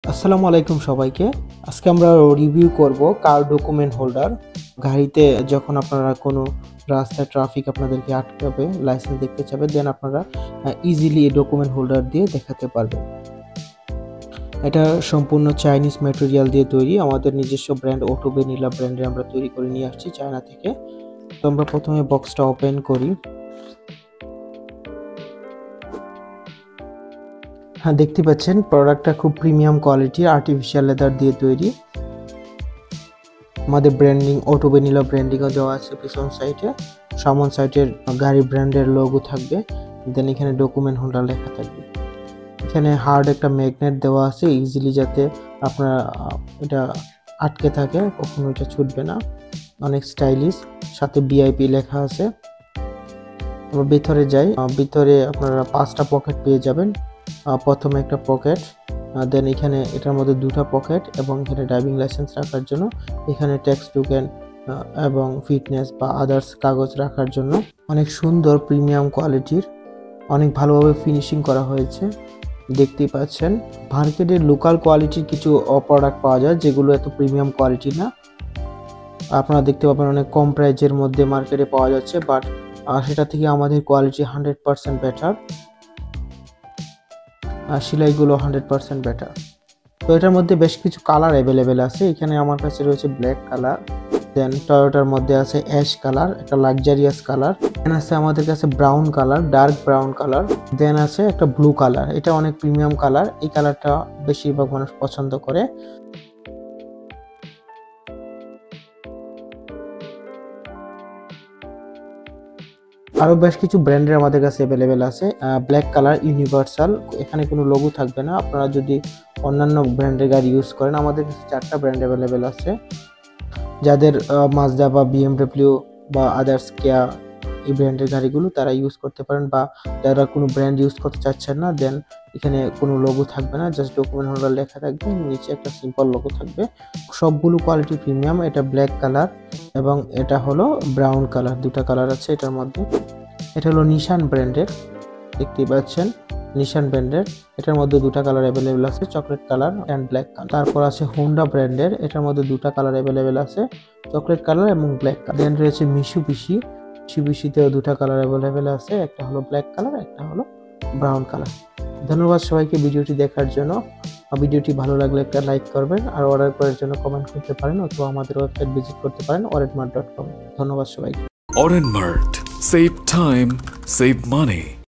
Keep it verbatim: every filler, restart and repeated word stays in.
আসসালামু আলাইকুম সবাইকে। আজকে আমরা রিভিউ করব কার ডকুমেন্ট হোল্ডার। গাড়িতে যখন আপনারা কোনো রাস্তায় ট্রাফিক আপনাদেরকে আটকাবে, লাইসেন্স দেখতে চাবে, দেন আপনারা ইজিলি এই ডকুমেন্ট হোল্ডার দিয়ে দেখাতে পারবেন। এটা সম্পূর্ণ চাইনিজ ম্যাটেরিয়াল দিয়ে তৈরি। আমাদের নিজস্ব ব্র্যান্ড অটো ভ্যানিলা ব্র্যান্ডে আমরা তৈরি করে নিয়ে আসছি চায়না থেকে। তো আমরা প্রথমে বক্সটা ওপেন করি। হ্যাঁ, দেখতে পাচ্ছেন প্রোডাক্টটা খুব প্রিমিয়াম কোয়ালিটির আর্টিফিশিয়াল লেদার দিয়ে তৈরি। আমাদের ব্র্যান্ডিং অটো ভ্যানিলা ব্র্যান্ডিংও দেওয়া আছে পিছন সাইডে। সামন সাইডের গাড়ি ব্র্যান্ডের লোগো থাকবে, দেন এখানে ডকুমেন্ট হোল্ডার লেখা থাকবে। এখানে হার্ড একটা ম্যাগনেট দেওয়া আছে, ইজিলি যাতে আপনার এটা আটকে থাকে, কখনো এটা ছুটবে না। অনেক স্টাইলিশ, সাথে ভিআইপি লেখা আছে। আমরা ভিতরে যাই। ভিতরে আপনারা পাঁচটা পকেট পেয়ে যাবেন। প্রথমে একটা পকেট, দেন এখানে এটার মধ্যে দুটা পকেট এবং এখানে ড্রাইভিং লাইসেন্স রাখার জন্য, এখানে ট্যাক্স টোকেন এবং ফিটনেস বা আদার্স কাগজ রাখার জন্য। অনেক সুন্দর প্রিমিয়াম কোয়ালিটির, অনেক ভালোভাবে ফিনিশিং করা হয়েছে, দেখতেই পাচ্ছেন। মার্কেটের লোকাল কোয়ালিটির কিছু প্রোডাক্ট পাওয়া যায় যেগুলো এত প্রিমিয়াম কোয়ালিটি না। আপনারা দেখতে পাবেন অনেক কম প্রাইজের মধ্যে মার্কেটে পাওয়া যাচ্ছে, বাট সেটা থেকে আমাদের কোয়ালিটি হান্ড্রেড পার্সেন্ট বেটার। সেলাইগুলো হান্ড্রেড পার্সেন্ট বেটার। তো এটার মধ্যে বেশ কিছু কালার অ্যাভেলেবেল আছে। এখানে আমার কাছে রয়েছে ব্ল্যাক কালার, দেন টয়োটার মধ্যে আছে অ্যাশ কালার, একটা লাক্সারিয়াস কালার, দেন আছে আমাদের কাছে brown colour, dark brown colour, then আছে একটা ব্লু কালার। এটা অনেক প্রিমিয়াম কালার, এই কালারটা বেশিরভাগ মানুষ পছন্দ করে। আরও বেশ কিছু ব্র্যান্ডের আমাদের কাছে অ্যাভেলেবেল আছে। ব্ল্যাক কালার ইউনিভার্সাল, এখানে কোনো লোগো থাকবে না। আপনারা যদি অন্যান্য ব্র্যান্ডের গাড়ি ইউজ করেন, আমাদের কাছে চারটা ব্র্যান্ড অ্যাভেলেবেল আছে। যাদের মাজদা বা বিএমডব্লিউ বা আদার্স কেয়া এই ব্র্যান্ডের গাড়িগুলো তারা ইউজ করতে পারেন, বা যারা কোনো ব্র্যান্ড ইউজ করতে চাচ্ছেন না, দেন এখানে কোনো লোগো থাকবে না, জাস্ট ডকুমেন্ট হোল্ডার লেখা থাকবে, নিচে একটা সিম্পল লোগো থাকবে। সবগুলো কোয়ালিটি প্রিমিয়াম। এটা ব্ল্যাক কালার এবং এটা হলো ব্রাউন কালার, দুটা কালার আছে এটার মধ্যে। এটা হলো নিশান ব্র্যান্ডের, দেখতেই পাচ্ছেন নিশান ব্র্যান্ডের। এটার মধ্যে দুটা কালার অ্যাভেলেবেল আছে, chocolate colour and black colour. তারপর আছে হোন্ডা ব্র্যান্ডের, এটার মধ্যে দুটা কালার অ্যাভেলেবেল আছে, চকলেট কালার এবং ব্ল্যাক কালার। দেন রয়েছে মিশুবিশি, মিশুবিশিতেও দুটা কালার অ্যাভেলেবেল আছে, একটা হলো ব্ল্যাক কালার, একটা হলো ব্রাউন কালার। ধন্যবাদ সবাইকে ভিডিওটি দেখার জন্য। ভিডিওটি ভালো লাগলে একটা লাইক করবেন, আর অর্ডার করার জন্য কমেন্ট করতে পারেন, অথবা আমাদের ওয়েবসাইট ভিজিট করতে পারেন orenmart ডট com। ধন্যবাদ সবাইকে। Orenmart, save time, save money.